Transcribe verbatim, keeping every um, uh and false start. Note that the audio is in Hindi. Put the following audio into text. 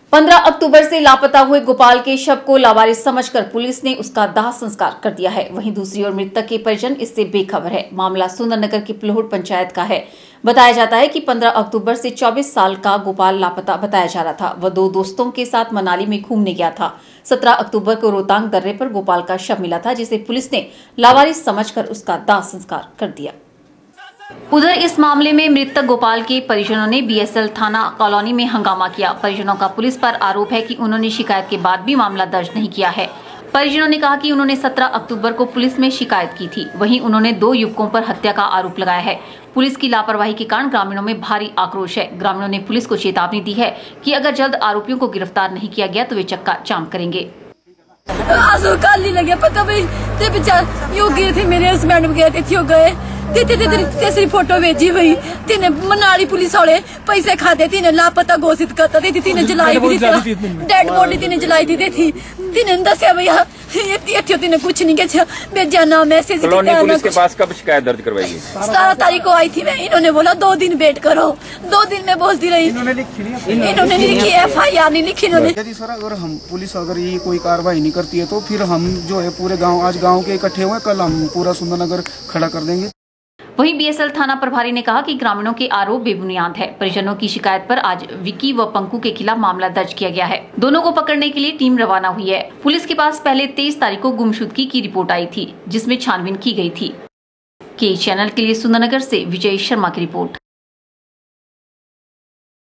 पंद्रह अक्टूबर से लापता हुए गोपाल के शव को लावारिस समझकर पुलिस ने उसका दाह संस्कार कर दिया है। वहीं दूसरी ओर मृतक के परिजन इससे बेखबर है। मामला सुंदरनगर की प्लोहट पंचायत का है। बताया जाता है कि पंद्रह अक्टूबर से चौबीस साल का गोपाल लापता बताया जा रहा था। वह दो दोस्तों के साथ मनाली में घूमने गया था। सत्रह अक्टूबर को रोहतांग दर्रे पर गोपाल का शव मिला था, जिसे पुलिस ने लावारिस समझकर उसका दाह संस्कार कर दिया। उधर इस मामले में मृतक गोपाल के परिजनों ने बीएसएल थाना कॉलोनी में हंगामा किया। परिजनों का पुलिस पर आरोप है कि उन्होंने शिकायत के बाद भी मामला दर्ज नहीं किया है। परिजनों ने कहा कि उन्होंने सत्रह अक्टूबर को पुलिस में शिकायत की थी। वहीं उन्होंने दो युवकों पर हत्या का आरोप लगाया है। पुलिस की लापरवाही के कारण ग्रामीणों में भारी आक्रोश है। ग्रामीणों ने पुलिस को चेतावनी दी है कि अगर जल्द आरोपियों को गिरफ्तार नहीं किया गया तो वे चक्का जाम करेंगे। पता भाई गए थे, मेरे हस्बैंड गए थे, गए तेरी फोटो भेजी हुई तीन मनाली पुलिस वाले पैसे खाते, तीन लापता घोषित करता थी, तीन जलाई भी डेड बॉडी तीन जलाई दी थी, तीन दसिया भैया तीन कुछ नहीं भेजा ना मैसेज। पुलिस के पास कब शिकायत दर्ज करवाई? सतारह तारीख को आई थी मैं। इन्होंने बोला दो दिन वेट करो, दो दिन में बोलती रही। इन्होंने नहीं लिखी, एफ आई आर नहीं लिखी इन्होंने। यदि सर अगर हम पुलिस अगर ये कोई कार्रवाई नहीं करती है तो फिर हम जो है पूरे गाँव, आज गाँव के इकट्ठे हुए, कल हम पूरा सुंदरनगर खड़ा कर देंगे। वहीं बीएसएल थाना प्रभारी ने कहा कि ग्रामीणों के आरोप बेबुनियाद है। परिजनों की शिकायत पर आज विकी व पंकु के खिलाफ मामला दर्ज किया गया है। दोनों को पकड़ने के लिए टीम रवाना हुई है। पुलिस के पास पहले तेईस तारीख को गुमशुदगी की रिपोर्ट आई थी, जिसमें छानबीन की गई थी। के चैनल के लिए सुंदरनगर से विजय शर्मा की रिपोर्ट।